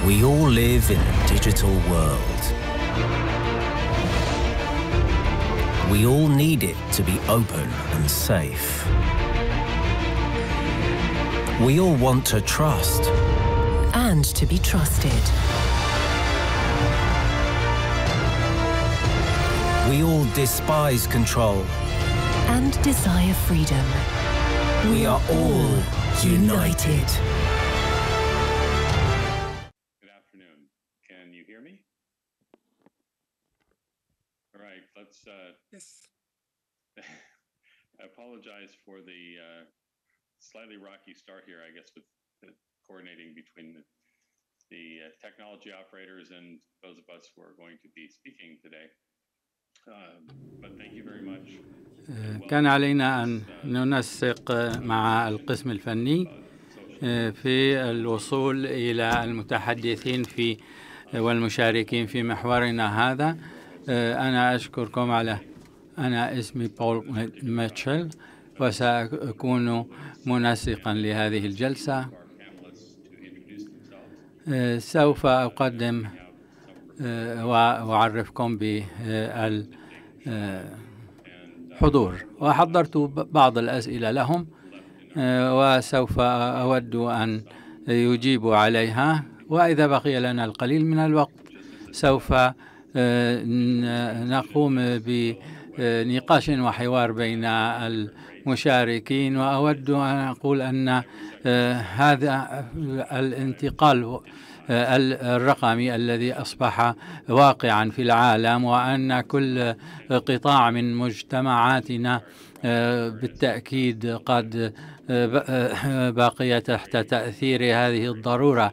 We all live in a digital world. We all need it to be open and safe. We all want to trust. And to be trusted. We all despise control. And desire freedom. We are all united. Good afternoon. Can you hear me? All right, let's Yes. I apologize for the slightly rocky start here, I guess, with the coordinating between the technology operators and those of us who are going to be speaking today. But thank you very much. كان علينا أن ننسق مع القسم الفني في الوصول إلى المتحدثين في والمشاركين في محورنا هذا. أنا أشكركم أنا اسمي بول ميتشل وسأكون منسقا لهذه الجلسة. سوف أقدم وأعرفكم بالحضور وحضرت بعض الأسئلة لهم وسوف أود أن يجيبوا عليها، وإذا بقي لنا القليل من الوقت سوف نقوم بنقاش وحوار بين المشاركين. وأود أن أقول أن هذا الانتقال الرقمي الذي أصبح واقعا في العالم، وأن كل قطاع من مجتمعاتنا بالتأكيد قد بقي تحت تأثير هذه الضرورة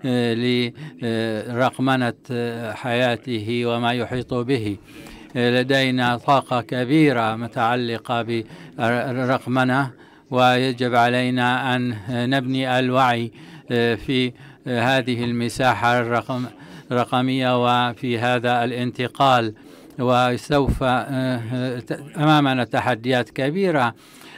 لرقمنة حياته وما يحيط به. لدينا طاقة كبيرة متعلقة بالرقمنة، ويجب علينا أن نبني الوعي في هذه المساحة الرقمية وفي هذا الانتقال. وسوف أمامنا تحديات كبيرة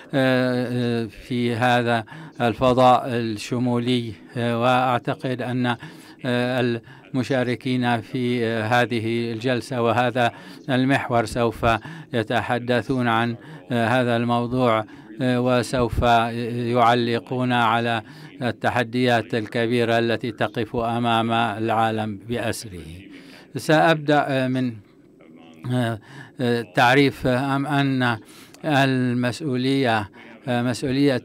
في هذا الفضاء الشمولي، وأعتقد أن المشاركين في هذه الجلسة وهذا المحور سوف يتحدثون عن هذا الموضوع وسوف يعلقون على التحديات الكبيرة التي تقف أمام العالم بأسره. سأبدأ من تعريف أن المسؤولية مسؤولية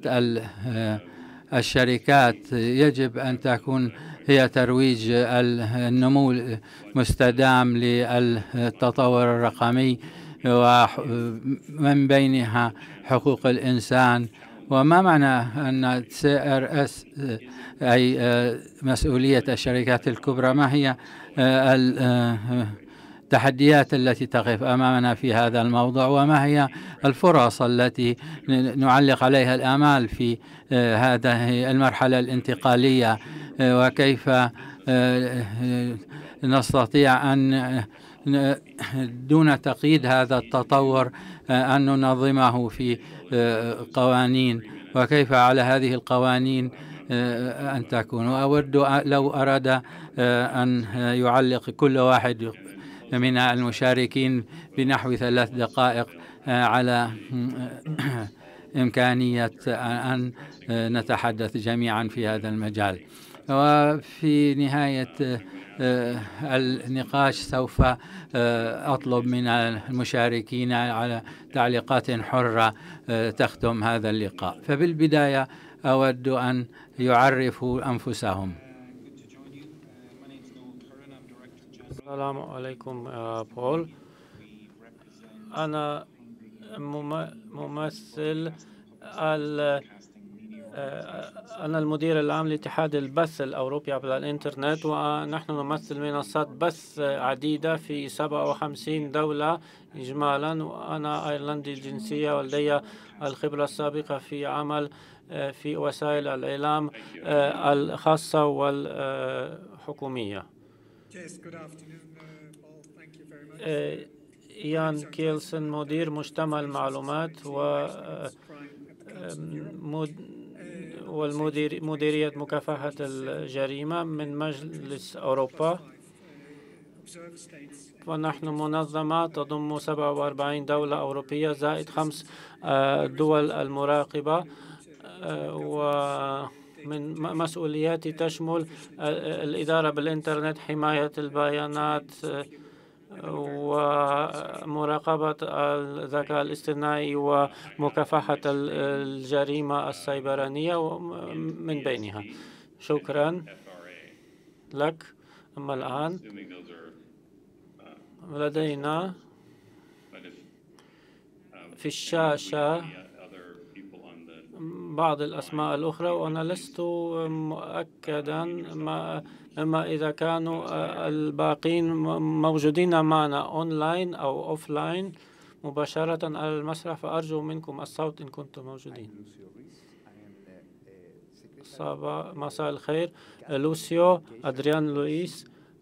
الشركات يجب أن تكون هي ترويج النمو المستدام للتطور الرقمي، ومن بينها حقوق الإنسان. وما معنى أن CRS أي مسؤولية الشركات الكبرى؟ ما هي التحديات التي تقف أمامنا في هذا الموضوع، وما هي الفرص التي نعلق عليها الآمال في هذه المرحلة الانتقالية، وكيف نستطيع أن دون تقييد هذا التطور أن ننظمه في قوانين، وكيف على هذه القوانين أن تكون. وأود لو أراد أن يعلق كل واحد من المشاركين بنحو 3 دقائق على إمكانية أن نتحدث جميعا في هذا المجال. وفي نهاية النقاش سوف أطلب من المشاركين على تعليقات حرة تختم هذا اللقاء. فبالبداية أود أن يعرفوا أنفسهم. السلام عليكم بول. أنا ممثل أنا المدير العام لاتحاد البث الأوروبي عبر الإنترنت، ونحن نمثل منصات بث عديدة في 57 دولة إجمالا. وأنا أيرلندي الجنسية ولدي الخبرة السابقة في عمل في وسائل الإعلام الخاصة والحكومية. يان كيلسون مدير مجتمع المعلومات والمديرية مكافحة الجريمة من مجلس أوروبا. ونحن منظمة تضم 47 دولة أوروبية زائد 5 دول المراقبة، ومن مسؤولياتي تشمل الإدارة بالإنترنت، حماية البيانات، ومراقبة الذكاء الاصطناعي ومكافحة الجريمة السيبرانية من بينها. شكرا لك. أما الآن لدينا في الشاشة بعض الأسماء الأخرى، وأنا لست مؤكدا ما إذا كانوا الباقين موجودين معنا أونلاين أو أوفلاين مباشرة على المسرح، فأرجو منكم الصوت إن كنتم موجودين. مساء الخير. لوسيو أدريان لويس،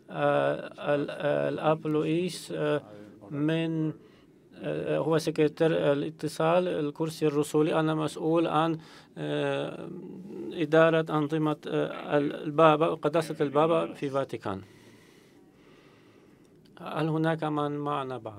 الأب لويس، من هو سكرتير الاتصال الكرسي الرسولي. أنا مسؤول عن إدارة أنظمة البابا، قداسة البابا في فاتيكان. هل هناك من معنا بعض؟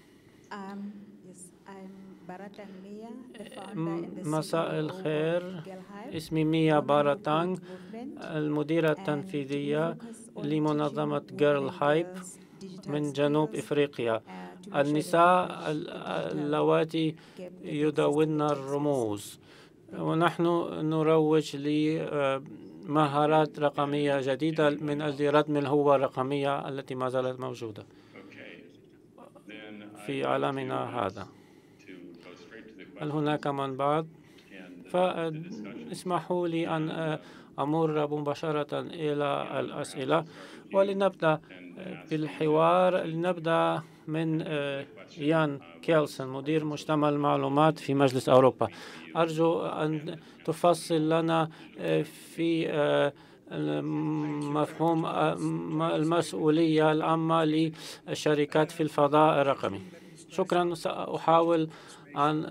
مساء الخير. اسمي ميا باراتانغ، المديرة التنفيذية لمنظمة جيرل هايب من جنوب إفريقيا، النساء اللواتي يدون الرموز. ونحن نروج لمهارات رقمية جديدة من أجل ردم الهوية الرقمية التي ما زالت موجودة في عالمنا هذا. هل هناك من بعد؟ فاسمحوا لي أن أمر مباشرة إلى الأسئلة، ولنبدأ بالحوار. لنبدأ من يان كيلسون، مدير مجتمع المعلومات في مجلس أوروبا. أرجو أن تفصل لنا في مفهوم المسؤولية العامة للشركات في الفضاء الرقمي. شكرا. سأحاول أن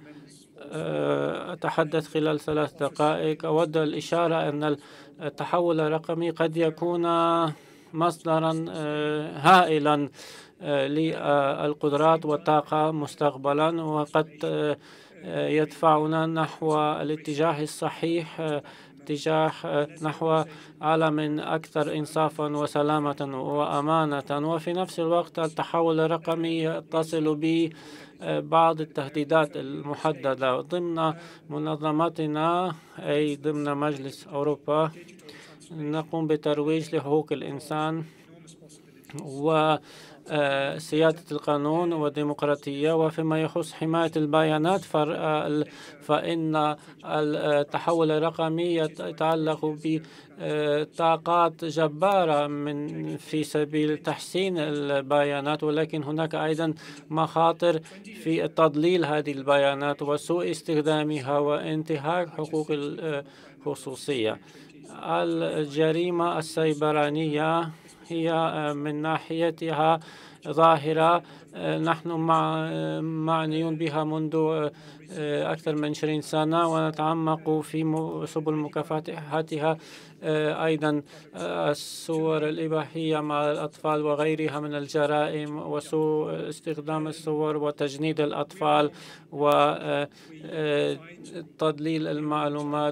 أتحدث خلال 3 دقائق. أود الإشارة أن التحول الرقمي قد يكون مصدرا هائلا للقدرات والطاقة مستقبلا، وقد يدفعنا نحو الاتجاه الصحيح، نحو عالم أكثر إنصافا وسلامة وأمانة. وفي نفس الوقت التحول الرقمي يتصل ببعض التهديدات المحددة. ضمن منظمتنا أي ضمن مجلس أوروبا نقوم بترويج لحقوق الإنسان وسيادة القانون والديمقراطية. وفيما يخص حماية البيانات فإن التحول الرقمي يتعلق بطاقات جبارة في سبيل تحسين البيانات، ولكن هناك أيضا مخاطر في تضليل هذه البيانات وسوء استخدامها وانتهاك حقوق الخصوصية. الجريمة السيبرانية هي من ناحيتها ظاهرة نحن معنيون بها منذ أكثر من 20 سنة، ونتعمق في سبل مكافحتها. أيضا الصور الإباحية مع الأطفال وغيرها من الجرائم، وسوء استخدام الصور وتجنيد الأطفال وتضليل المعلومات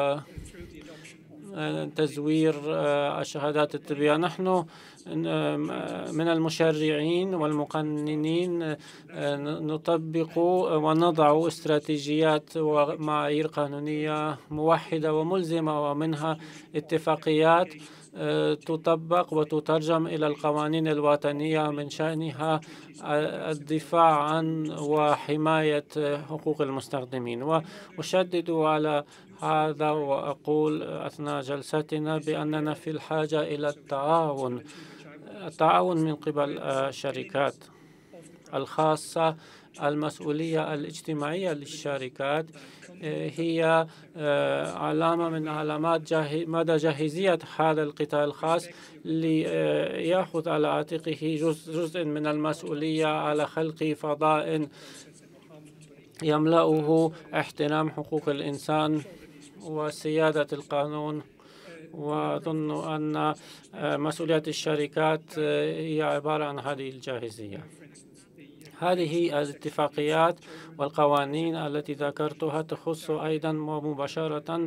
وتزوير الشهادات الطبية. نحن من المشرعين والمقننين نطبق ونضع استراتيجيات ومعايير قانونية موحدة وملزمة، ومنها اتفاقيات تطبق وتترجم إلى القوانين الوطنية من شأنها الدفاع عن وحماية حقوق المستخدمين. وأشدد على هذا وأقول أثناء جلستنا بأننا في الحاجة إلى التعاون من قبل الشركات الخاصة. المسؤولية الاجتماعية للشركات هي علامة من علامات مدى جاهزية هذا القطاع الخاص ليأخذ على عاتقه جزء من المسؤولية على خلق فضاء يملأه احترام حقوق الإنسان وسيادة القانون. وأظن أن مسؤوليات الشركات هي عبارة عن هذه الجاهزية. هذه الاتفاقيات والقوانين التي ذكرتها تخص أيضا ومباشرة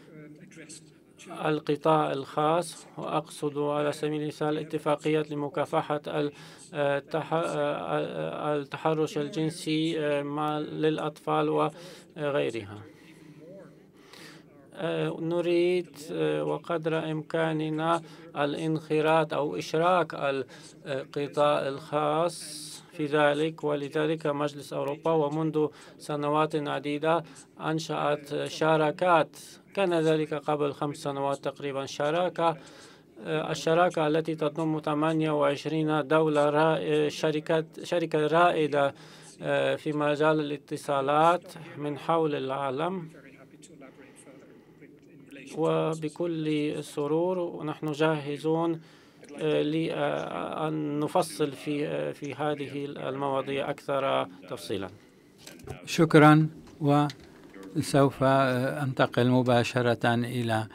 القطاع الخاص، وأقصد على سبيل المثال اتفاقيات لمكافحة التحرش الجنسي للأطفال وغيرها. نريد وقدر إمكاننا الانخراط أو إشراك القطاع الخاص في ذلك، ولذلك مجلس أوروبا ومنذ سنوات عديدة أنشأت شراكات. كان ذلك قبل 5 سنوات تقريبا. الشراكة التي تضم 28 دولة، شركة رائدة في مجال الاتصالات من حول العالم. وبكل سرور نحن جاهزون لأن نفصل في هذه المواضيع أكثر تفصيلا. شكرا. وسوف أنتقل مباشرة إلى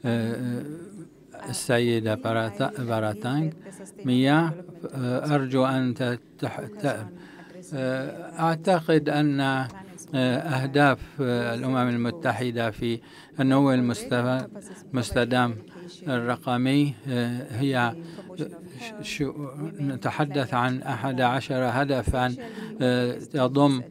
السيدة باراتانغ ميا. أرجو أن أعتقد أن أهداف الأمم المتحدة في النمو المستدام الرقمي هي نتحدث عن 11 هدفا يضم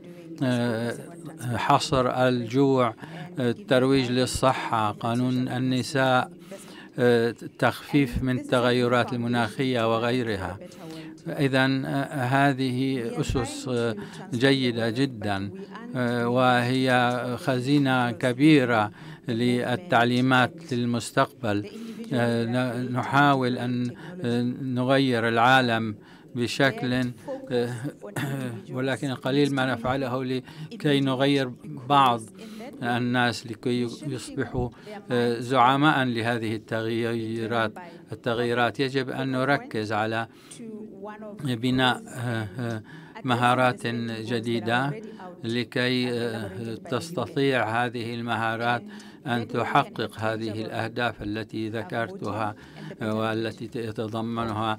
حصر الجوع، الترويج للصحة، قانون النساء، التخفيف من التغيرات المناخية وغيرها. إذن هذه أسس جيدة جدا، وهي خزينة كبيرة للتعليمات للمستقبل. نحاول أن نغير العالم بشكل، ولكن القليل ما نفعله لكي نغير بعض الناس لكي يصبحوا زعماء لهذه التغييرات. يجب أن نركز على بناء مهارات جديدة لكي تستطيع هذه المهارات أن تحقق هذه الأهداف التي ذكرتها والتي تتضمنها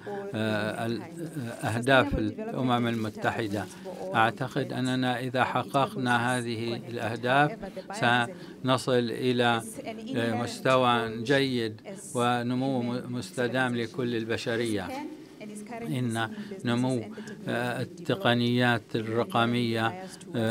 أهداف الأمم المتحدة. أعتقد أننا إذا حققنا هذه الأهداف سنصل إلى مستوى جيد ونمو مستدام لكل البشرية. إن نمو التقنيات الرقمية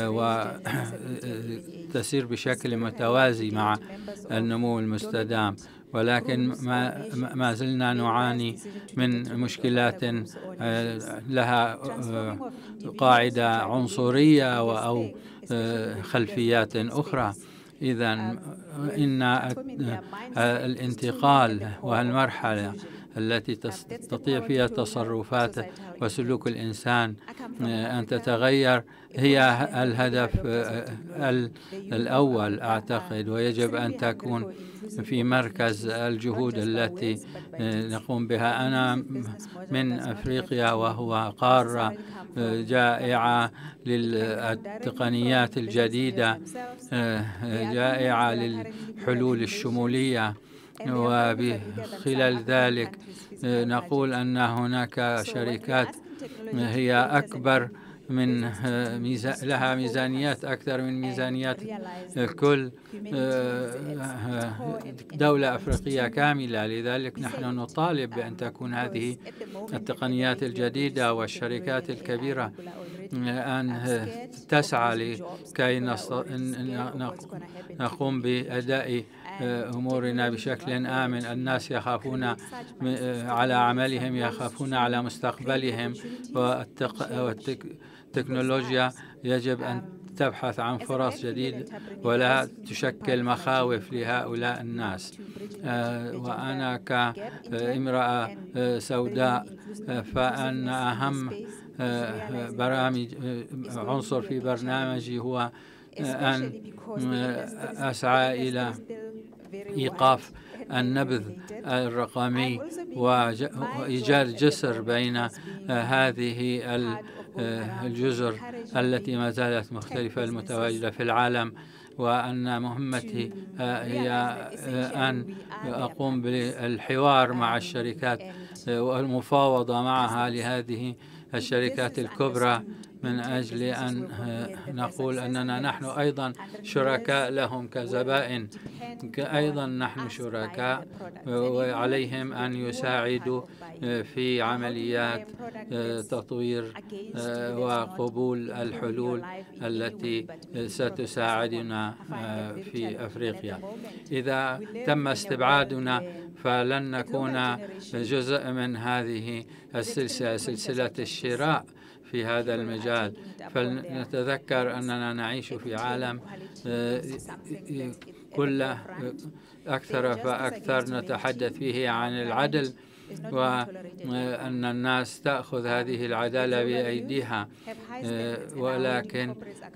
وتسير بشكل متوازي مع النمو المستدام، ولكن ما زلنا نعاني من مشكلات لها قاعدة عنصرية أو خلفيات أخرى. إذن إن الانتقال والمرحلة التي تستطيع فيها تصرفات وسلوك الإنسان أن تتغير هي الهدف الأول أعتقد، ويجب أن تكون في مركز الجهود التي نقوم بها. أنا من أفريقيا، وهو قارة جائعة للتقنيات الجديدة، جائعة للحلول الشمولية، وبخلال ذلك نقول أن هناك شركات هي أكبر من لها ميزانيات أكثر من ميزانيات كل دولة أفريقية كاملة. لذلك نحن نطالب بأن تكون هذه التقنيات الجديدة والشركات الكبيرة أن تسعى لكي نقوم بأداء أمورنا بشكل آمن. الناس يخافون على عملهم، يخافون على مستقبلهم، والتكنولوجيا يجب أن تبحث عن فرص جديدة ولا تشكل مخاوف لهؤلاء الناس. وأنا كامرأة سوداء فأن أهم عنصر في برنامجي هو أن أسعى إلى إيقاف النبذ الرقمي وإيجاد جسر بين هذه الجزر التي ما زالت مختلفة المتواجدة في العالم. وأن مهمتي هي أن أقوم بالحوار مع الشركات والمفاوضة معها لهذه الشركات الكبرى من أجل أن نقول أننا نحن أيضا شركاء لهم كزبائن، أيضا نحن شركاء وعليهم أن يساعدوا في عمليات تطوير وقبول الحلول التي ستساعدنا في أفريقيا. إذا تم استبعادنا فلن نكون جزء من هذه السلسلة، سلسلة الشراء في هذا المجال. فلنتذكر أننا نعيش في عالم كل أكثر فأكثر نتحدث فيه عن العدل، وأن الناس تأخذ هذه العدالة بأيديها، ولكن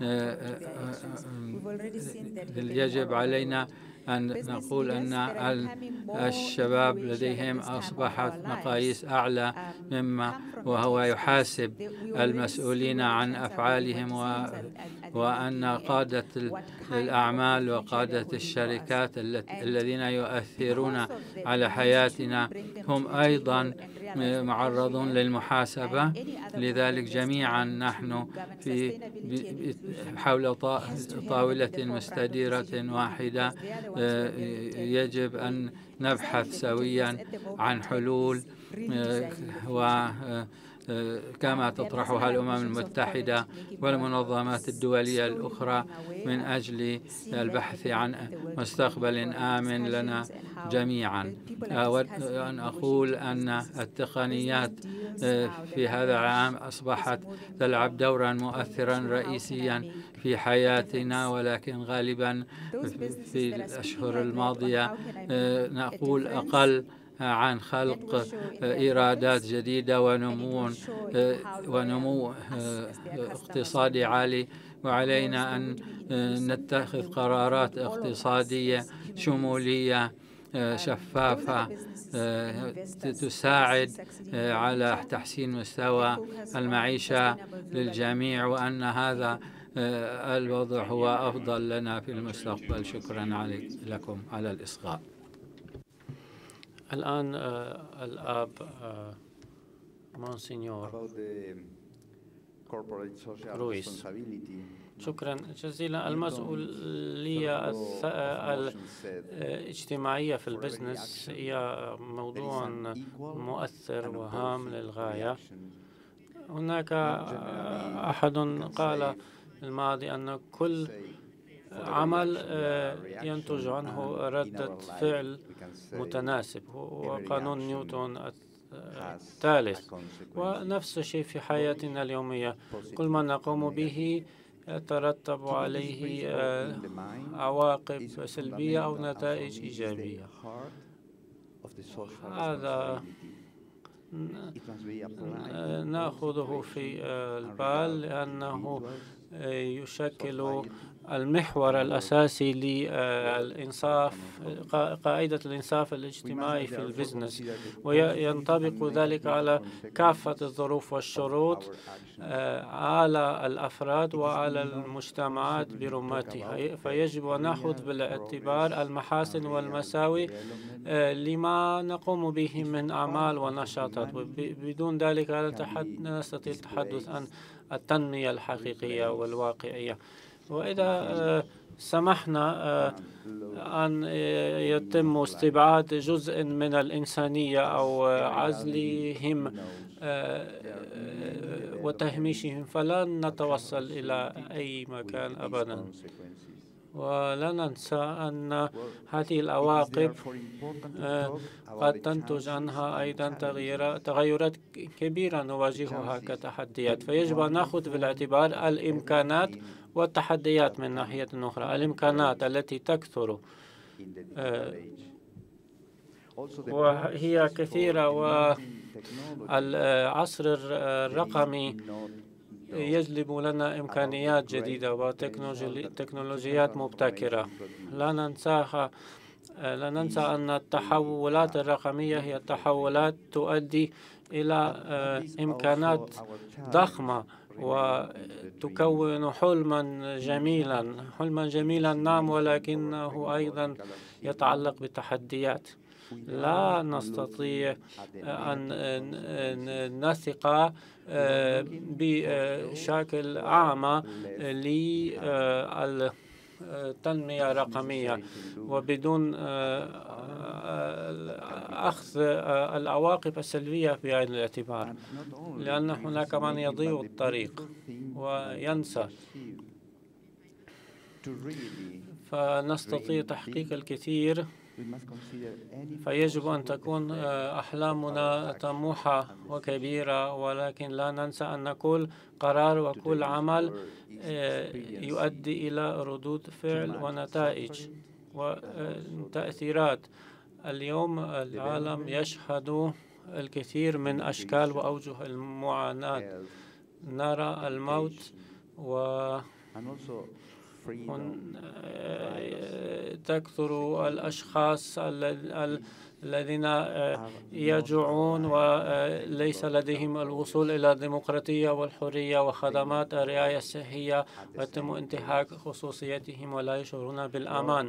يجب علينا أن نقول أن الشباب لديهم أصبحت مقاييس أعلى مما وهو يحاسب المسؤولين عن أفعالهم، وأن قادة الأعمال وقادة الشركات الذين يؤثرون على حياتنا هم أيضا معرضون للمحاسبة. لذلك جميعا نحن حول طاولة مستديرة واحدة يجب أن نبحث سويا عن حلول كما تطرحها الأمم المتحدة والمنظمات الدولية الأخرى من أجل البحث عن مستقبل آمن لنا جميعا. أود أن أقول أن التقنيات في هذا العام أصبحت تلعب دورا مؤثرا رئيسيا في حياتنا، ولكن غالبا في الأشهر الماضية نقول أقل عن خلق إيرادات جديدة ونمو اقتصادي عالي، وعلينا أن نتخذ قرارات اقتصادية شمولية شفافة تساعد على تحسين مستوى المعيشة للجميع، وأن هذا الوضع هو أفضل لنا في المستقبل. شكرا لكم على الإصغاء. الآن الأب مونسينيور رويس. شكرا جزيلا. المسؤولية الاجتماعية في البزنس هي موضوع مؤثر وهام للغاية. هناك أحد قال الماضي أن كل عمل ينتج عنه ردة فعل متناسب، وقانون نيوتن الثالث. ونفس الشيء في حياتنا اليومية، كل ما نقوم به يترتب عليه عواقب سلبية أو نتائج إيجابية. هذا نأخذه في البال لأنه يشكل المحور الأساسي للإنصاف، قاعدة الإنصاف الاجتماعي في البزنس، وينطبق ذلك على كافة الظروف والشروط على الأفراد وعلى المجتمعات برمتها. فيجب أن نأخذ بالاعتبار المحاسن والمساوئ لما نقوم به من أعمال ونشاطات، بدون ذلك لا نستطيع التحدث عن التنمية الحقيقية والواقعية. وإذا سمحنا أن يتم استبعاد جزء من الإنسانية أو عزلهم وتهميشهم، فلن نتوصل إلى أي مكان أبدا. ولا ننسى أن هذه العواقب قد تنتج عنها أيضا تغيرات كبيرة نواجهها كتحديات. فيجب أن نأخذ بالاعتبار الإمكانات والتحديات من ناحية أخرى. الإمكانات التي تكثر وهي كثيرة، والعصر الرقمي يجلب لنا إمكانيات جديدة وتكنولوجيات مبتكرة لا ننساها. لا ننسى أن التحولات الرقمية هي تحولات تؤدي إلى إمكانات ضخمة وتكون حلما جميلا نعم، ولكنه أيضا يتعلق بتحديات. لا نستطيع أن نثق بشكل أعمى للتنمية الرقمية وبدون أخذ العواقب السلبية بعين الاعتبار، لأن هناك من يضيع الطريق وينسى. فنستطيع تحقيق الكثير، فيجب أن تكون أحلامنا طموحة وكبيرة، ولكن لا ننسى أن كل قرار وكل عمل يؤدي إلى ردود فعل ونتائج وتأثيرات. اليوم العالم يشهد الكثير من أشكال وأوجه المعاناة. نرى الموت تكثر الأشخاص الذين يجوعون وليس لديهم الوصول إلى الديمقراطية والحرية وخدمات الرعاية الصحية، ويتم انتهاك خصوصيتهم ولا يشعرون بالأمان.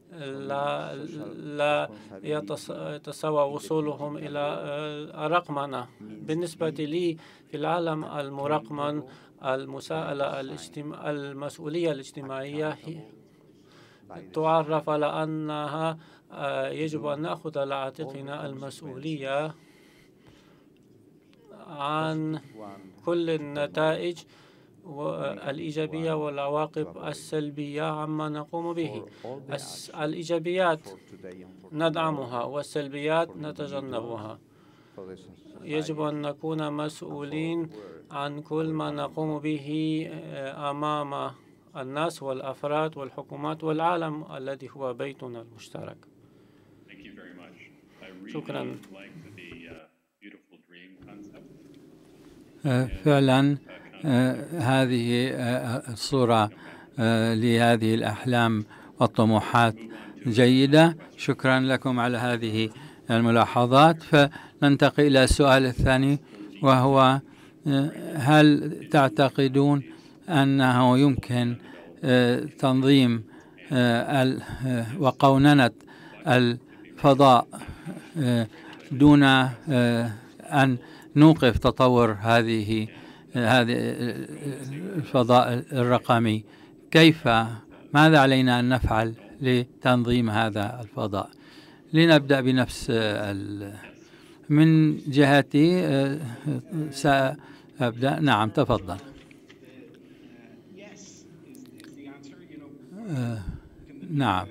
لا يتسوى وصولهم إلى الرقمنة. بالنسبة لي في العالم المرقمن المسؤولية الاجتماعية تعرف على أنها يجب أن نأخذ على عاتقنا المسؤولية عن كل النتائج الإيجابية والعواقب السلبية عما نقوم به. الإيجابيات ندعمها والسلبيات نتجنبها. يجب أن نكون مسؤولين عن كل ما نقوم به أمام الناس والأفراد والحكومات والعالم الذي هو بيتنا المشترك. شكرا. فعلا هذه الصورة لهذه الأحلام والطموحات جيدة. شكرا لكم على هذه الملاحظات. فننتقل إلى السؤال الثاني، وهو هل تعتقدون أنه يمكن تنظيم وقوننة الفضاء دون أن نوقف تطور هذه الفضاء الرقمي؟ ماذا علينا أن نفعل لتنظيم هذا الفضاء؟ لنبدأ بنفس من جهتي سأبدأ. نعم، تفضل. نعم،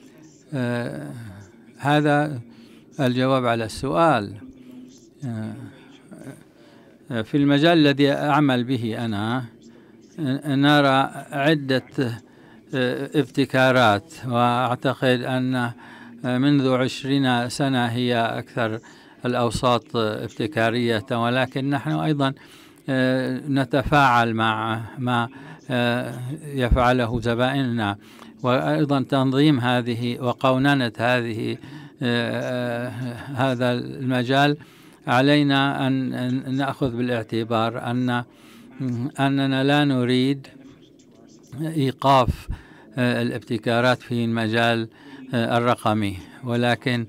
هذا الجواب على السؤال. في المجال الذي أعمل به أنا نرى عدة ابتكارات، وأعتقد أن منذ 20 سنة هي أكثر الأوساط ابتكارية، ولكن نحن أيضا نتفاعل مع ما يفعله زبائننا، وأيضا تنظيم هذه وقوننة هذا المجال. علينا أن نأخذ بالاعتبار أننا لا نريد إيقاف الابتكارات في المجال الرقمي، ولكن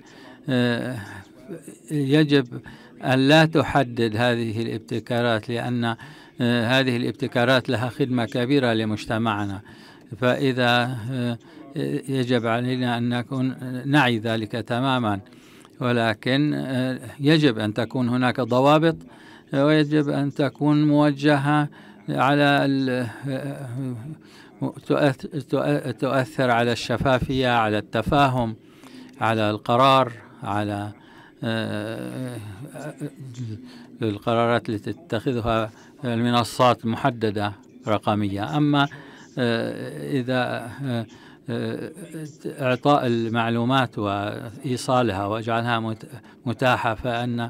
يجب أن لا تحدد هذه الابتكارات، لأن هذه الابتكارات لها خدمة كبيرة لمجتمعنا. فإذا يجب علينا أن نعي ذلك تماما، ولكن يجب أن تكون هناك ضوابط، ويجب أن تكون موجهة على تؤثر على الشفافية، على التفاهم، على القرار، على القرارات التي تتخذها المنصات المحددة رقمية. أما إذا إعطاء المعلومات وإيصالها وإجعالها متاحة، فإن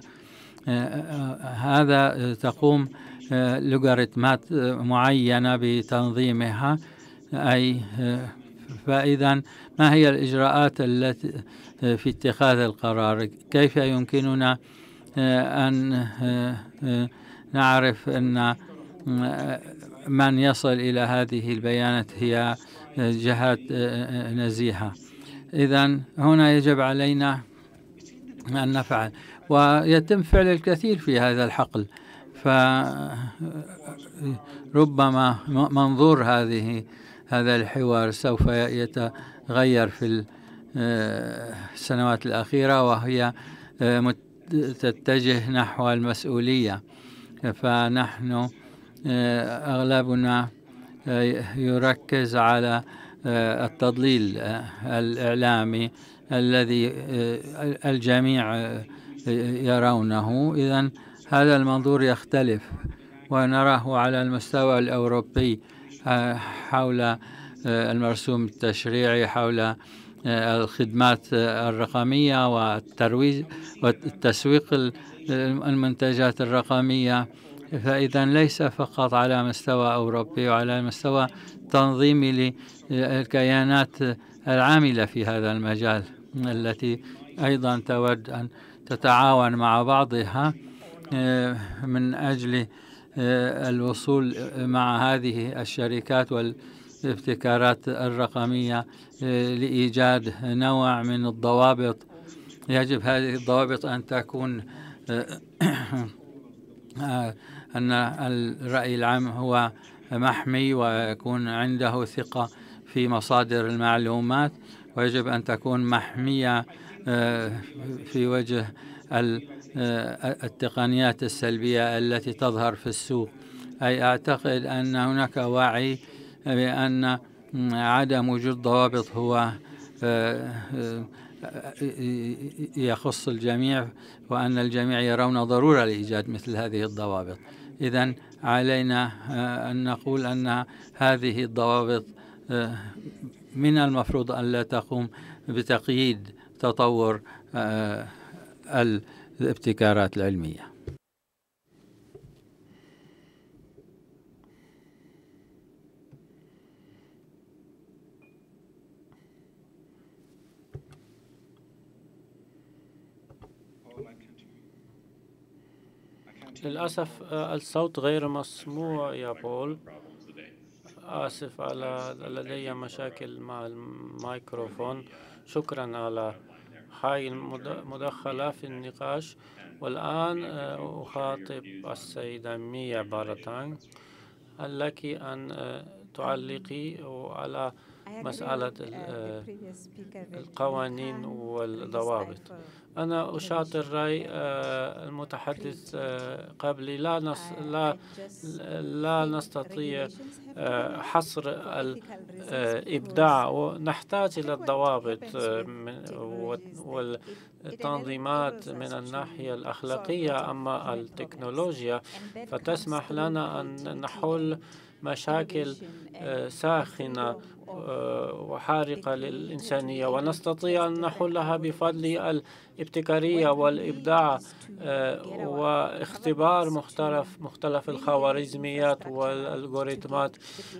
هذا تقوم لوغاريتمات معينة بتنظيمها، أي فإذا ما هي الإجراءات التي في اتخاذ القرار؟ كيف يمكننا أن نعرف أن من يصل إلى هذه البيانات هي جهات نزيهة؟ إذن هنا يجب علينا أن نفعل، ويتم فعل الكثير في هذا الحقل. فربما منظور هذا الحوار سوف يتغير في السنوات الأخيرة، وهي تتجه نحو المسؤولية. فنحن أغلبنا يركز على التضليل الإعلامي الذي الجميع يرونه. إذن هذا المنظور يختلف، ونراه على المستوى الأوروبي حول المرسوم التشريعي، حول الخدمات الرقمية والترويج والتسويق المنتجات الرقمية. فإذا ليس فقط على مستوى أوروبي، وعلى مستوى تنظيمي للكيانات العاملة في هذا المجال، التي أيضا تود أن تتعاون مع بعضها من أجل الوصول مع هذه الشركات والابتكارات الرقمية لإيجاد نوع من الضوابط. يجب هذه الضوابط أن تكون أن الرأي العام هو محمي، ويكون عنده ثقة في مصادر المعلومات، ويجب أن تكون محمية في وجه التقنيات السلبية التي تظهر في السوق. أي أعتقد أن هناك وعي بأن عدم وجود ضوابط هو يخص الجميع، وأن الجميع يرون ضرورة لإيجاد مثل هذه الضوابط. إذن علينا أن نقول أن هذه الضوابط من المفروض أن لا تقوم بتقييد تطور الابتكارات العلمية. للأسف الصوت غير مسموع يا بول. آسف، لدي مشاكل مع الميكروفون. شكرا على هاي المداخلة في النقاش. والآن أخاطب السيدة ميا بارتانغ. هل لك أن تعلقي على مسألة القوانين والضوابط؟ أنا أشاطر رأي المتحدث قبلي. لا نستطيع حصر الإبداع، ونحتاج إلى الضوابط والتنظيمات من الناحية الأخلاقية. أما التكنولوجيا فتسمح لنا أن نحل مشاكل ساخنة وحارقة للإنسانية، ونستطيع أن نحلها بفضل الابتكارية والإبداع واختبار مختلف الخوارزميات والألغوريتمات.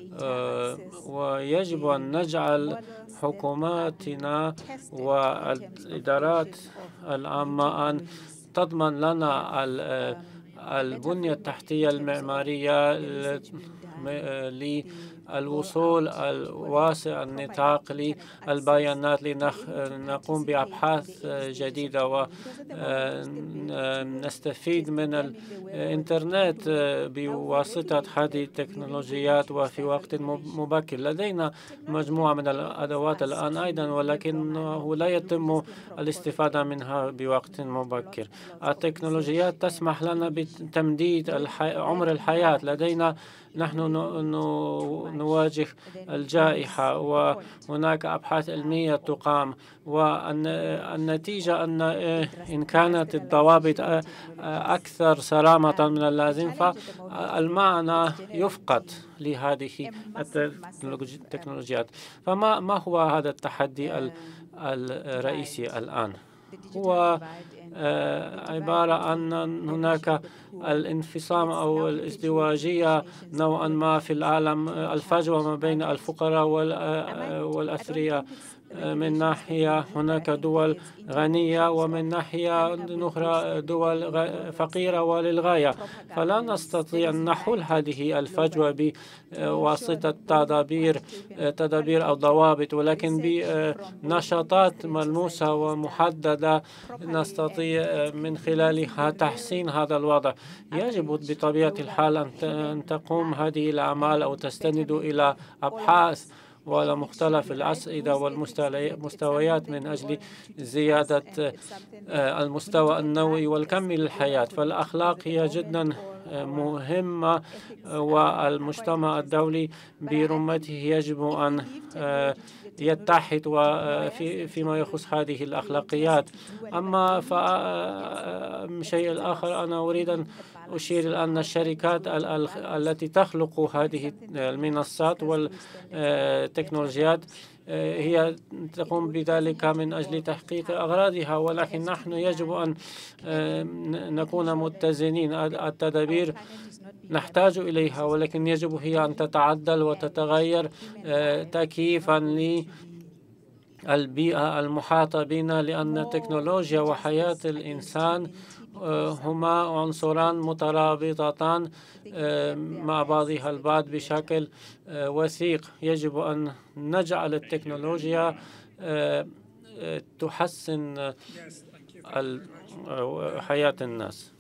ويجب أن نجعل حكوماتنا والإدارات العامة أن تضمن لنا البنية التحتية المعمارية للوصول الواسع النطاق للبيانات، لنقوم بأبحاث جديدة ونستفيد من الإنترنت بواسطة هذه التكنولوجيات وفي وقت مبكر. لدينا مجموعة من الأدوات الآن أيضا، ولكنه لا يتم الاستفادة منها بوقت مبكر. التكنولوجيات تسمح لنا بتمديد عمر الحياة. لدينا نحن نواجه الجائحة، وهناك أبحاث علمية تقام، والنتيجة أن إن كانت الضوابط أكثر صرامة من اللازم فالمعنى يفقد لهذه التكنولوجيات. فما هو هذا التحدي الرئيسي الآن؟ هو عبارة عن هناك الانفصام أو الازدواجية نوعا ما في العالم، الفجوة ما بين الفقراء والأثرياء. من ناحية هناك دول غنية ومن ناحية أخرى دول فقيرة وللغاية، فلا نستطيع أن نحل هذه الفجوة بواسطة تدابير أو ضوابط، ولكن بنشاطات ملموسة ومحددة نستطيع من خلالها تحسين هذا الوضع. يجب بطبيعة الحال أن تقوم هذه الأعمال أو تستند إلى أبحاث وعلى مختلف الأسئلة والمستويات من أجل زيادة المستوى النوعي والكمي للحياة. فالأخلاق هي جدا مهمة، والمجتمع الدولي برمته يجب أن يتحد فيما يخص هذه الأخلاقيات. أما الشيء الآخر، أنا أريد أن أشير إلى أن الشركات التي تخلق هذه المنصات والتكنولوجيات هي تقوم بذلك من أجل تحقيق أغراضها، ولكن نحن يجب أن نكون متزنين. التدابير نحتاج إليها، ولكن يجب هي أن تتعدل وتتغير تكييفا للبيئة المحاطة بنا، لأن التكنولوجيا وحياة الإنسان هما عنصران مترابطتان مع بعضها البعض بشكل وثيق. يجب أن نجعل التكنولوجيا تحسن حياة الناس.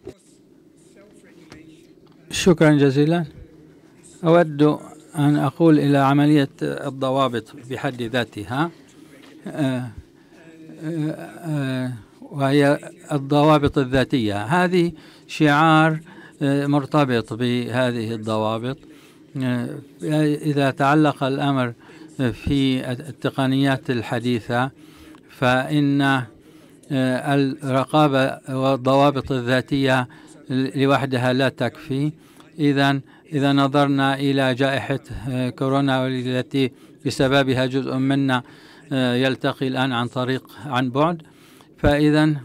شكرا جزيلا. أود أن أقول إلى عملية الضوابط بحد ذاتها، وهي الضوابط الذاتية. هذه شعار مرتبط بهذه الضوابط. إذا تعلق الأمر في التقنيات الحديثة فإن الرقابة والضوابط الذاتية لوحدها لا تكفي. إذا نظرنا إلى جائحة كورونا والتي بسببها جزء منا يلتقي الآن عن بعد، فإذا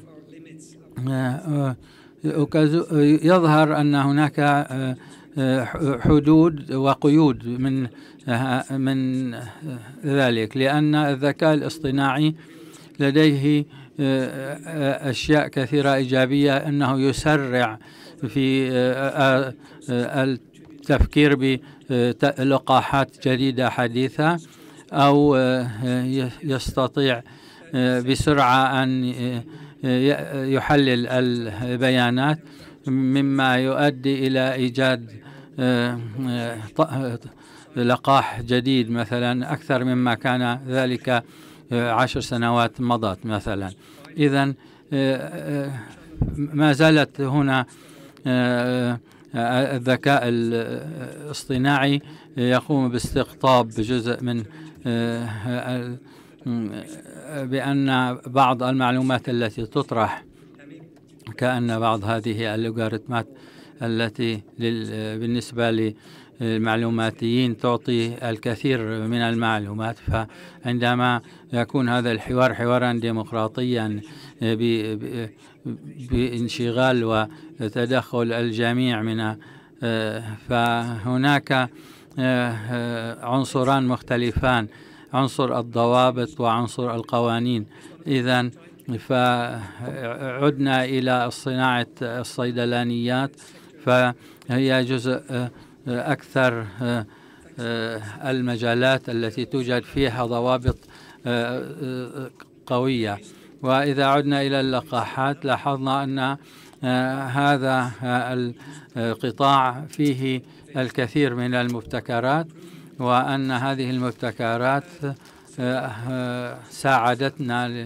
يظهر أن هناك حدود وقيود من ذلك، لأن الذكاء الاصطناعي لديه أشياء كثيرة إيجابية، أنه يسرع في التفكير بلقاحات جديدة حديثة، أو يستطيع بسرعة أن يحلل البيانات، مما يؤدي إلى إيجاد لقاح جديد مثلا أكثر مما كان ذلك 10 سنوات مضت مثلا. إذن ما زالت هنا الذكاء الاصطناعي يقوم باستقطاب جزء من بأن بعض المعلومات التي تطرح، كأن بعض هذه اللوغاريتمات التي بالنسبة للمعلوماتيين تعطي الكثير من المعلومات، فعندما يكون هذا الحوار حوارا ديمقراطيا بانشغال وتدخل الجميع من فهناك عنصران مختلفان، عنصر الضوابط وعنصر القوانين. إذن فعدنا إلى صناعة الصيدلانيات، فهي جزء أكثر المجالات التي توجد فيها ضوابط قوية. وإذا عدنا إلى اللقاحات لاحظنا أن هذا القطاع فيه الكثير من المبتكرات، وأن هذه المبتكرات ساعدتنا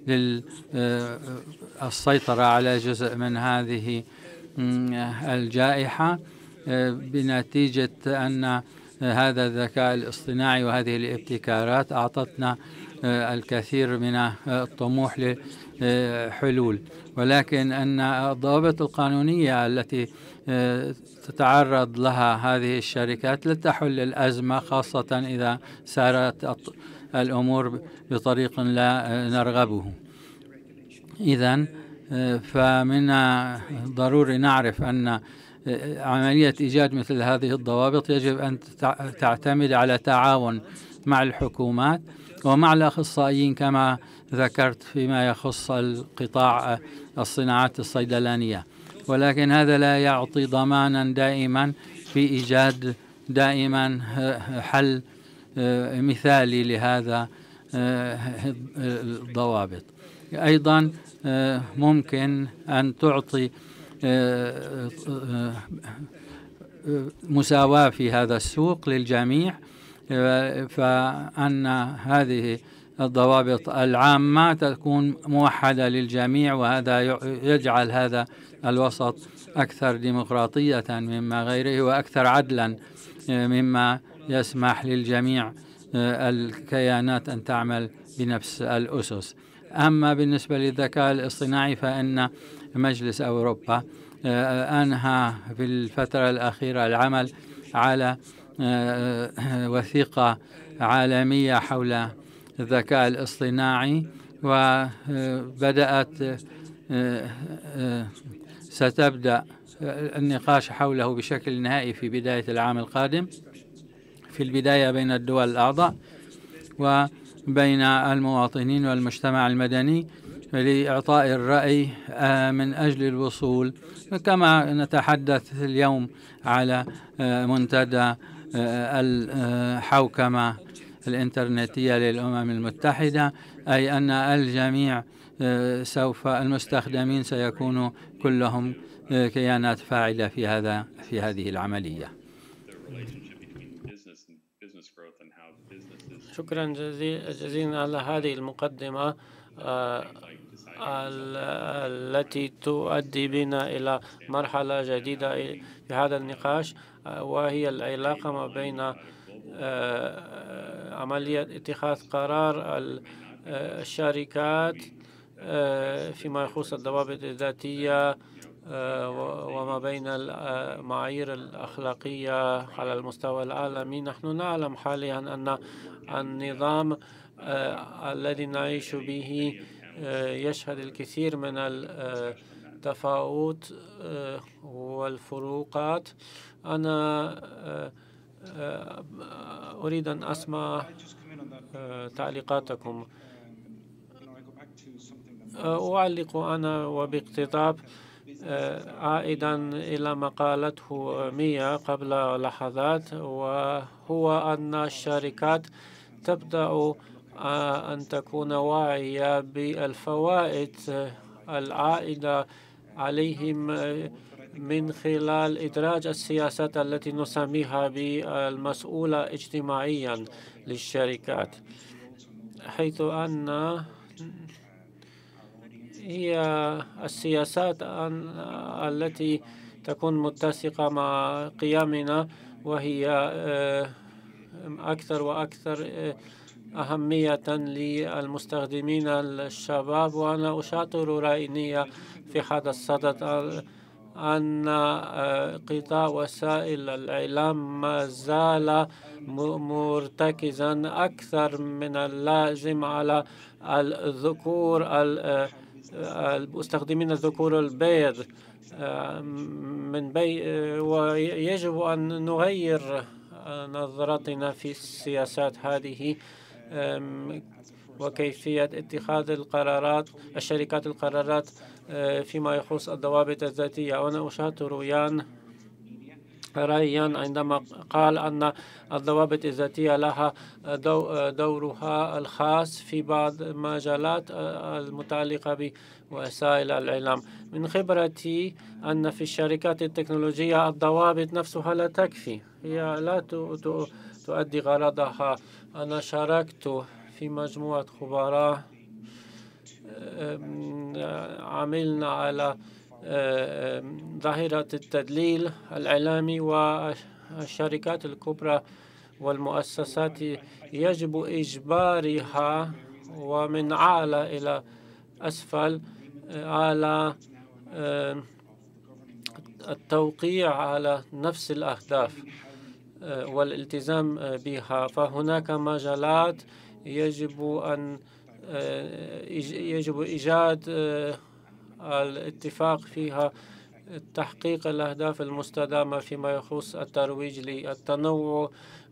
للسيطرة على جزء من هذه الجائحة، بنتيجة أن هذا الذكاء الاصطناعي وهذه الابتكارات أعطتنا الكثير من الطموح لحلول. ولكن أن الضوابط القانونية التي تتعرض لها هذه الشركات لا تحل الأزمة، خاصة إذا سارت الأمور بطريق لا نرغبه. إذن فمن ضروري نعرف أن عملية إيجاد مثل هذه الضوابط يجب أن تعتمد على تعاون مع الحكومات ومع الأخصائيين كما ذكرت فيما يخص القطاع الصناعات الصيدلانية، ولكن هذا لا يعطي ضمانا دائما في إيجاد دائما حل مثالي لهذا الضوابط. أيضا ممكن أن تعطي مساواة في هذا السوق للجميع، فأن هذه الضوابط العامة تكون موحدة للجميع، وهذا يجعل هذا الوسط أكثر ديمقراطية مما غيره وأكثر عدلا مما يسمح للجميع الكيانات أن تعمل بنفس الأسس. أما بالنسبة للذكاء الاصطناعي فإن مجلس أوروبا أنهى في الفترة الأخيرة العمل على وثيقة عالمية حول الذكاء الاصطناعي، وبدأت ستبدأ النقاش حوله بشكل نهائي في بداية العام القادم، في البداية بين الدول الأعضاء وبين المواطنين والمجتمع المدني لإعطاء الرأي من أجل الوصول، كما نتحدث اليوم على منتدى الحوكمة الإنترنتية للأمم المتحدة، أي أن الجميع سوف المستخدمين سيكونوا كلهم كيانات فاعلة في هذه العملية. شكرا جزيلا على هذه المقدمة التي تؤدي بنا إلى مرحلة جديدة في هذا النقاش، وهي العلاقة ما بين عملية اتخاذ قرار الشركات فيما يخص الضوابط الذاتية وما بين المعايير الأخلاقية على المستوى العالمي. نحن نعلم حاليا أن النظام الذي نعيش به يشهد الكثير من التفاوت والفروقات. أنا أريد أن أسمع تعليقاتكم. أعلق أنا وباقتضاب عائدا إلى ما قالته ميا قبل لحظات، وهو أن الشركات تبدأ أن تكون واعية بالفوائد العائدة عليهم من خلال إدراج السياسات التي نسميها بالمسؤولة اجتماعيا للشركات، حيث أن هي السياسات التي تكون متسقة مع قيمنا، وهي أكثر وأكثر أهمية للمستخدمين الشباب. وأنا أشاطر رأيي في هذا الصدد أن قطاع وسائل الإعلام ما زال مرتكزا أكثر من اللازم على الذكور المستخدمين الذكور البيض ويجب أن نغير نظرتنا في السياسات هذه وكيفية اتخاذ الشركات القرارات فيما يخص الضوابط الذاتية. وأنا أشاطر رأيا عندما قال أن الضوابط الذاتية لها دورها الخاص في بعض المجالات المتعلقة بوسائل الإعلام. من خبرتي أن في الشركات التكنولوجية الضوابط نفسها لا تكفي، هي لا تؤدي غرضها. أنا شاركت في مجموعة خبراء عملنا على ظاهرة التدليل الإعلامي، والشركات الكبرى والمؤسسات يجب إجبارها ومن أعلى إلى أسفل على التوقيع على نفس الأهداف والالتزام بها. فهناك مجالات يجب إيجاد الاتفاق فيها تحقيق الأهداف المستدامة فيما يخص الترويج للتنوع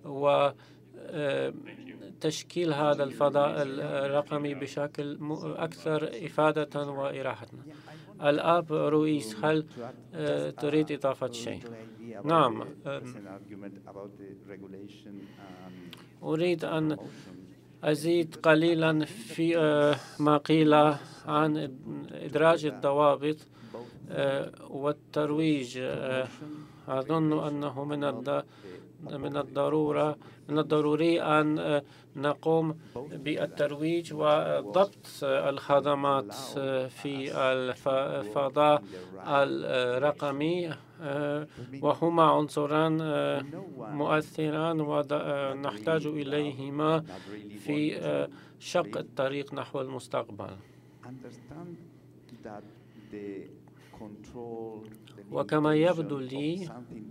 وتشكيل هذا الفضاء الرقمي بشكل أكثر إفادة وإراحة. الأب رويس، هل تريد إضافة شيء؟ نعم، أريد أن أزيد قليلا في ما قيل عن إدراج الضوابط والترويج. أظن أنه من الضروري أن نقوم بالترويج وضبط الخدمات في الفضاء الرقمي، وهما عنصران مؤثران ونحتاج إليهما في شق الطريق نحو المستقبل. وكما يبدو لي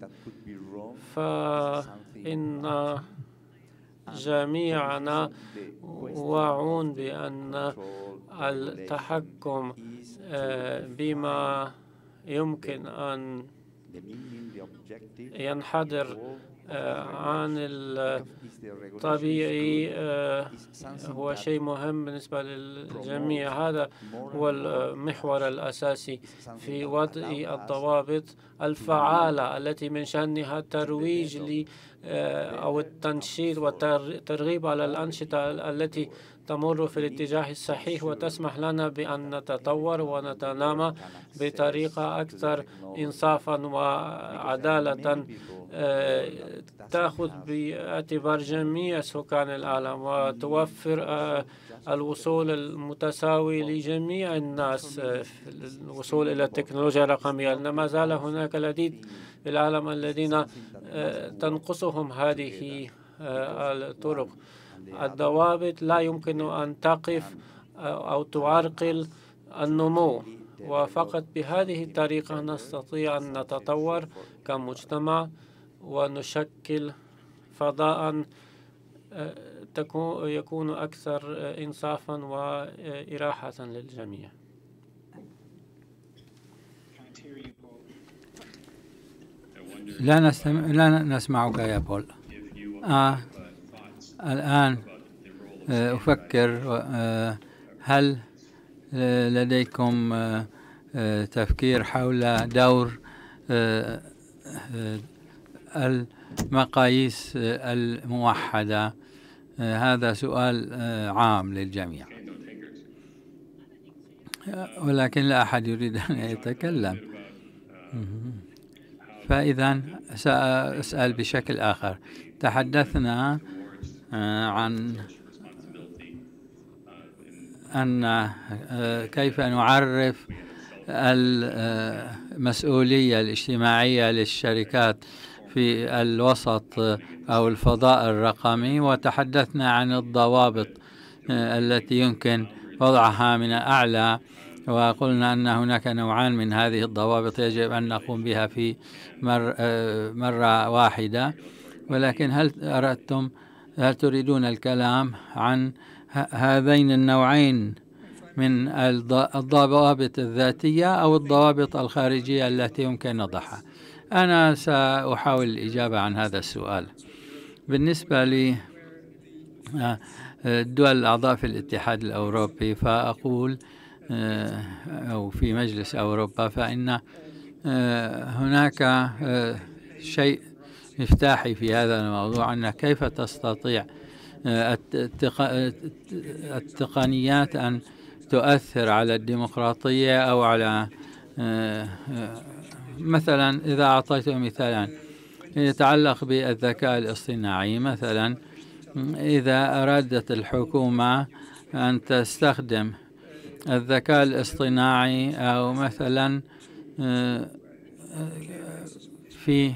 فإن جميعنا واعون بأن التحكم بما يمكن أن ينحدر عن الطبيعي هو شيء مهم بالنسبة للجميع. هذا هو المحور الأساسي في وضع الضوابط الفعالة التي من شأنها الترويج أو التنشيط والترغيب على الأنشطة التي تمر في الاتجاه الصحيح وتسمح لنا بأن نتطور ونتنامى بطريقة أكثر إنصافا وعدالة، تأخذ باعتبار جميع سكان العالم وتوفر الوصول المتساوي لجميع الناس، الوصول إلى التكنولوجيا الرقمية. ما زال هناك العديد في العالم الذين تنقصهم هذه الطرق. الضوابط لا يمكن أن تقف أو تعرقل النمو، وفقط بهذه الطريقة نستطيع أن نتطور كمجتمع ونشكل فضاء يكون أكثر إنصافا وإراحة للجميع. لا نسمعك يا بول. الآن أفكر، هل لديكم تفكير حول دور المقاييس الموحدة؟ هذا سؤال عام للجميع، ولكن لا أحد يريد أن يتكلم، فإذا سأسأل بشكل آخر. تحدثنا عن أن كيف نعرف المسؤولية الاجتماعية للشركات في الوسط أو الفضاء الرقمي، وتحدثنا عن الضوابط التي يمكن وضعها من أعلى، وقلنا أن هناك نوعان من هذه الضوابط يجب أن نقوم بها في مرة واحدة. ولكن هل تريدون الكلام عن هذين النوعين من الضوابط الذاتية أو الضوابط الخارجية التي يمكن نضعها؟ أنا سأحاول الإجابة عن هذا السؤال. بالنسبة للدول الأعضاء في الاتحاد الأوروبي، فأقول أو في مجلس أوروبا، فإن هناك شيء مفتاحي في هذا الموضوع، أن كيف تستطيع التقنيات أن تؤثر على الديمقراطية أو على مثلا إذا أعطيت مثالا يتعلق بالذكاء الاصطناعي. مثلا إذا أرادت الحكومة أن تستخدم الذكاء الاصطناعي أو مثلا في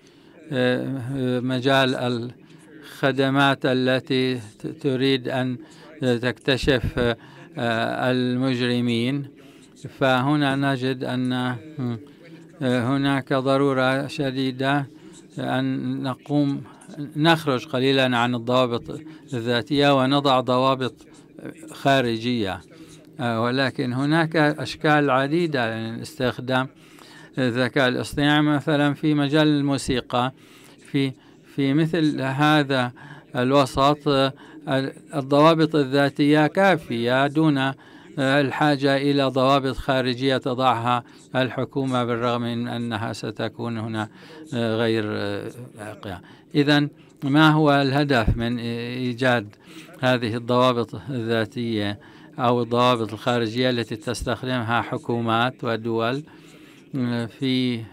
مجال الخدمات التي تريد أن تكتشف المجرمين، فهنا نجد أن هناك ضرورة شديدة أن نخرج قليلا عن الضوابط الذاتية ونضع ضوابط خارجية. ولكن هناك أشكال عديدة لاستخدام الذكاء الاصطناعي، مثلا في مجال الموسيقى. في مثل هذا الوسط الضوابط الذاتية كافية دون الحاجة إلى ضوابط خارجية تضعها الحكومة، بالرغم من أنها ستكون هنا غير واقعة. إذن ما هو الهدف من إيجاد هذه الضوابط الذاتية أو الضوابط الخارجية التي تستخدمها حكومات ودول في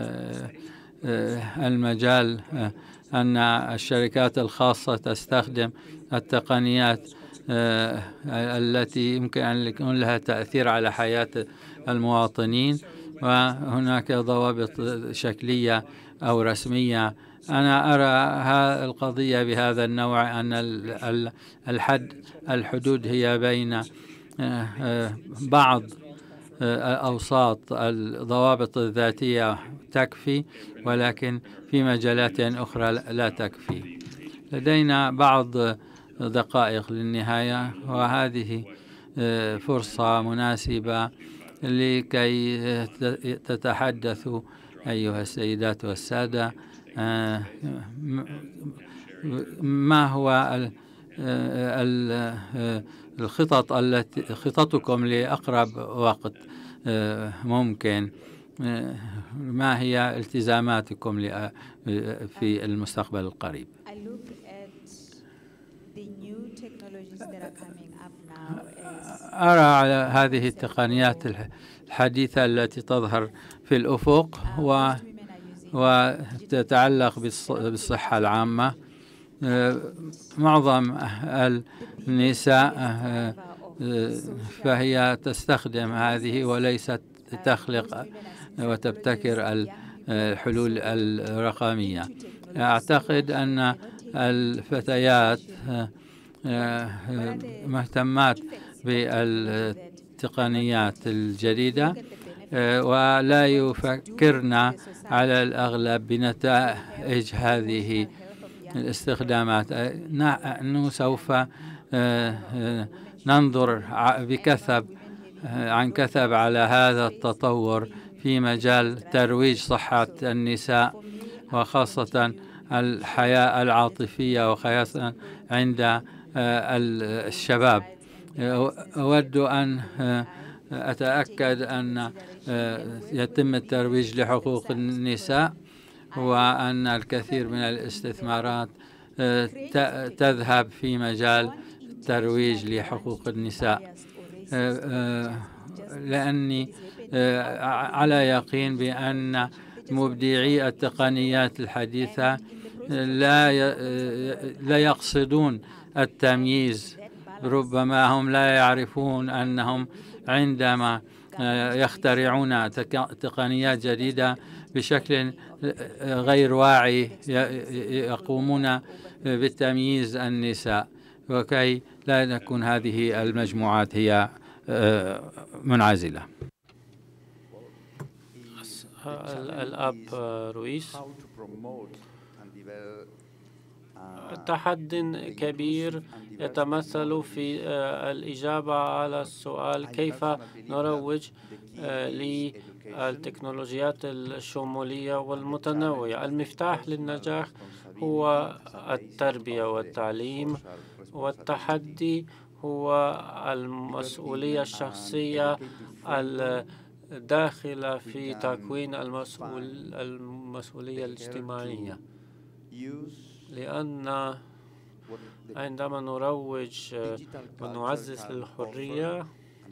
المجال أن الشركات الخاصة تستخدم التقنيات التي يمكن أن يكون لها تأثير على حياة المواطنين، وهناك ضوابط شكلية أو رسمية. أنا أرى القضية بهذا النوع، أن الحدود هي بين بعض أوساط الضوابط الذاتية تكفي، ولكن في مجالات أخرى لا تكفي. لدينا بعض دقائق للنهاية، وهذه فرصة مناسبة لكي تتحدثوا أيها السيدات والسادة. ما هو الخطط خططكم لأقرب وقت ممكن؟ ما هي التزاماتكم في المستقبل القريب؟ أرى على هذه التقنيات الحديثة التي تظهر في الأفق وتتعلق بالصحة العامة. معظم النساء فهي تستخدم هذه وليست تخلق وتبتكر الحلول الرقمية. أعتقد أن الفتيات مهتمات بالتقنيات الجديدة ولا يفكرن على الأغلب بنتائج هذه الاستخدامات. نحن سوف ننظر عن كثب على هذا التطور في مجال ترويج صحة النساء، وخاصة الحياة العاطفية، وخاصة عند الشباب. أود أن أتأكد أن يتم الترويج لحقوق النساء، وأن الكثير من الاستثمارات تذهب في مجال الترويج لحقوق النساء، لأني على يقين بأن مبدعي التقنيات الحديثة لا يقصدون التمييز. ربما هم لا يعرفون أنهم عندما يخترعون تقنيات جديدة بشكل غير واعي يقومون بالتمييز النساء، وكي لا تكون هذه المجموعات هي منعزلة. الأب رويس، تحدي كبير يتمثل في الإجابة على السؤال كيف نروج للتكنولوجيات الشمولية والمتنوعة. المفتاح للنجاح هو التربية والتعليم، والتحدي هو المسؤولية الشخصية الداخلة في تكوين المسؤولية الاجتماعية، لأن عندما نروج ونعزز الحرية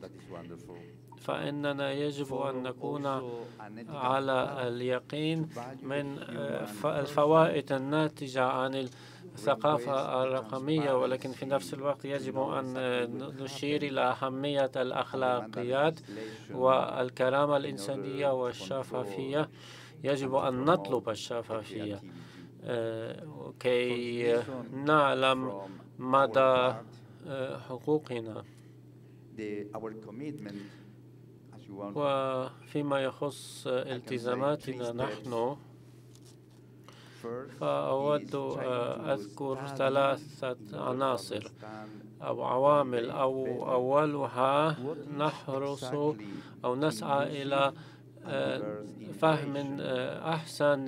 فإننا يجب أن نكون على اليقين من الفوائد الناتجة عن الثقافة الرقمية، ولكن في نفس الوقت يجب أن نشير إلى أهمية الأخلاقيات والكرامة الإنسانية والشفافية. يجب أن نطلب الشفافية كي نعلم مدى حقوقنا. وفيما يخص التزاماتنا، نحن فأود أذكر ثلاثة عناصر أو عوامل. أولها نحرص أو نسعى إلى فهم أحسن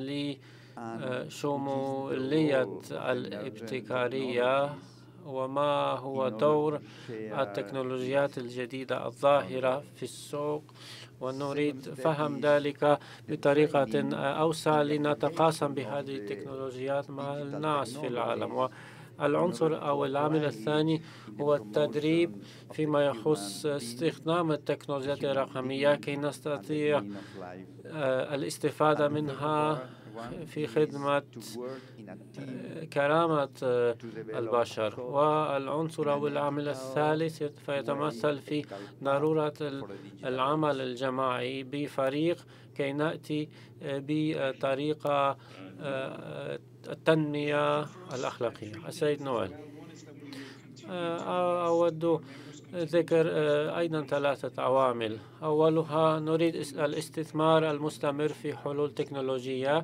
لشمولية الابتكارية وما هو دور التكنولوجيات الجديدة الظاهرة في السوق، ونريد فهم ذلك بطريقة أوسع لنتقاسم بهذه التكنولوجيات مع الناس في العالم. والعنصر أو العامل الثاني هو التدريب فيما يخص استخدام التكنولوجيات الرقمية كي نستطيع الاستفادة منها في خدمة كرامة البشر. والعنصر أو العامل الثالث فيتمثل في ضرورة العمل الجماعي بفريق كي نأتي بطريقة التنمية الأخلاقية. السيد نويل، أود ذكر أيضا ثلاثة عوامل. أولها نريد الاستثمار المستمر في حلول تكنولوجية،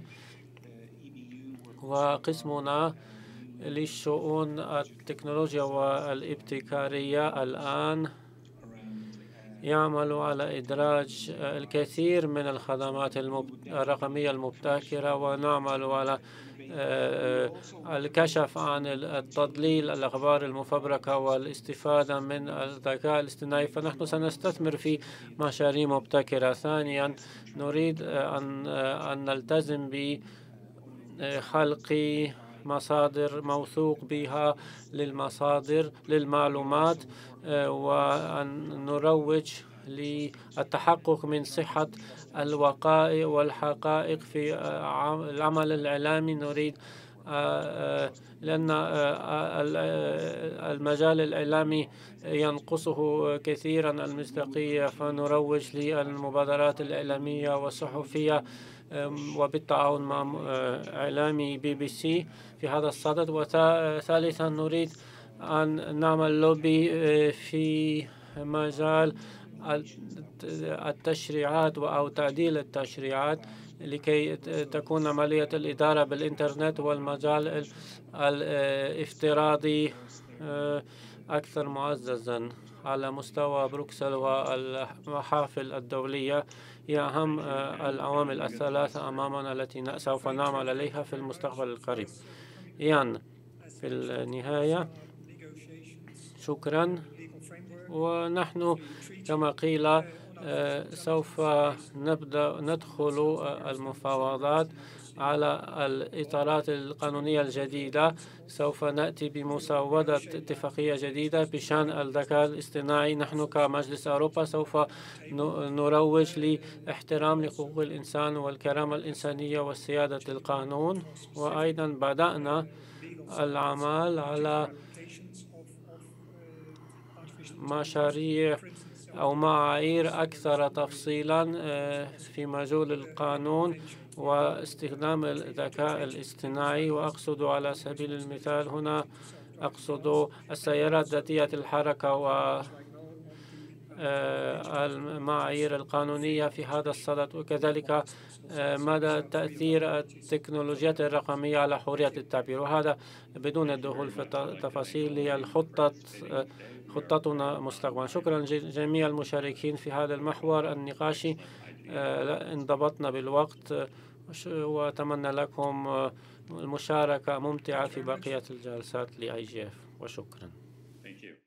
وقسمنا للشؤون التكنولوجيا والابتكارية الآن يعمل على إدراج الكثير من الخدمات الرقمية المبتكرة، ونعمل على الكشف عن التضليل الأخبار المفبركة والاستفادة من الذكاء الاصطناعي. فنحن سنستثمر في مشاريع مبتكرة. ثانيا نريد أن نلتزم بخلق مصادر موثوق بها للمعلومات، وأن نروج للتحقق من صحة الوقائع والحقائق في العمل الإعلامي. نريد لأن المجال الإعلامي ينقصه كثيرا المصداقية، فنروج للمبادرات الإعلامية والصحفية وبالتعاون مع إعلامي BBC في هذا الصدد. وثالثا نريد أن نعمل لوبي في مجال التشريعات أو تعديل التشريعات لكي تكون عملية الإدارة بالإنترنت والمجال الافتراضي أكثر معززا على مستوى بروكسل والمحافل الدولية. هي أهم العوامل الثلاثة أمامنا التي سوف نعمل عليها في المستقبل القريب. في النهاية شكرا. ونحن كما قيل سوف ندخل المفاوضات على الإطارات القانونية الجديدة. سوف نأتي بمسودة اتفاقية جديدة بشأن الذكاء الاصطناعي. نحن كمجلس أوروبا سوف نروج لاحترام لحقوق الإنسان والكرامة الإنسانية وسيادة القانون، وأيضا بدأنا العمل على مشاريع أو معايير أكثر تفصيلا في مجال القانون واستخدام الذكاء الاصطناعي. وأقصد على سبيل المثال هنا أقصد السيارات ذاتية الحركة والمعايير القانونية في هذا الصدد، وكذلك مدى تأثير التكنولوجيات الرقمية على حرية التعبير. وهذا بدون الدخول في التفاصيل هي خطتنا مستقبلا. شكرا جميع المشاركين في هذا المحور النقاشي. انضبطنا بالوقت، وأتمنى لكم المشاركة ممتعة في بقية الجلسات لIGF، وشكرا. Thank you.